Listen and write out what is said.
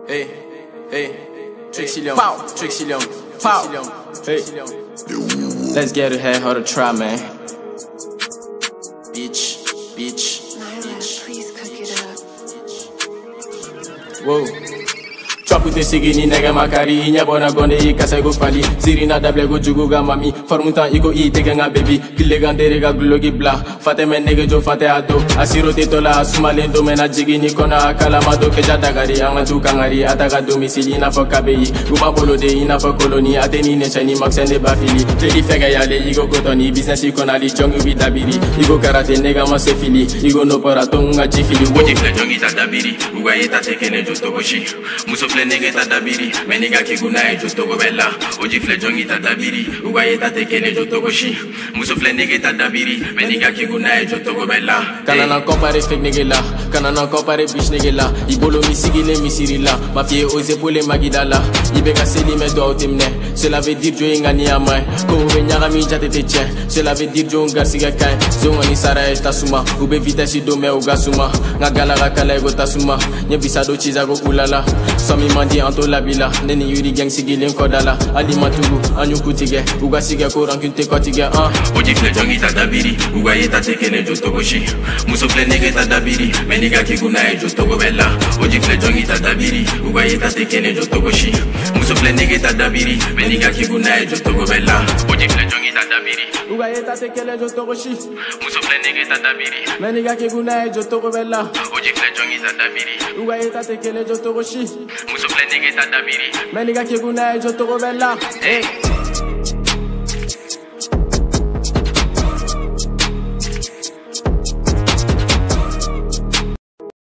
Hey, hey, Trixie pow, Trixie pow, hey. Let's get ahead, how to try, man. Bitch, bitch, bitch. Please cook it up. Whoa. Chapute sigini nega makari inya bona gonde ikasa go fali sirina dable go jugu ga mami formutan iko I tege nga baby kille gandere ga glogi bla fateme nege jo fate ado asiro te tola asumale do mena jigini kona kala mado ke jadagari anga tu kangari ataga domicile na fokabeyi guma bolo de ina fokoloni ateni ne chani maxende bafili tedi fega yale igo gotoni business ikona li jongu bi dabiri igo karate nega masefili igo no para tonga chifili woji fle jongi ta dabiri uga yeta tekene jo togoshi muso nigga ta dabiri me nigga kiguna e joto go bella oji fle jongi ta dabiri uga yeta tekene joto go shi muso fle nigga ta dabiri me nigga kiguna e joto go bella kana na compare fake nigga la kana na compare bitch nigga la ibolo mi sigile mi sirila ma fie ose pole magidala ibeka seli me do autimne cela veut dire jo ingani amai ko be nyaga mi jate te tien cela veut dire jo ngarsiga kai zo ngani sara e tasuma ube vitesse do me ugasuma ngagala ga kala go tasuma nyebisa do chiza go ulala Sami mandi anto la bila neni yuri gang sigilin kodala ali matugu anyuku tige uga sige ko rankinte kotige oji fle jongi ta dabiri uga yeta tekene joto goshi muso fle nege ta dabiri meniga kiguna e joto go bella oji fle jongi ta dabiri uga yeta tekene joto goshi muso fle nege ta dabiri meniga kiguna e joto go bella oji fle jongi ta dabiri uga yeta tekene joto goshi muso fle nege ta dabiri meniga kiguna e joto go bella oji fle jongi ta dabiri uga yeta tekene joto goshi muso fle nigga ta dabiri me nigga kiguna e joto go bella hey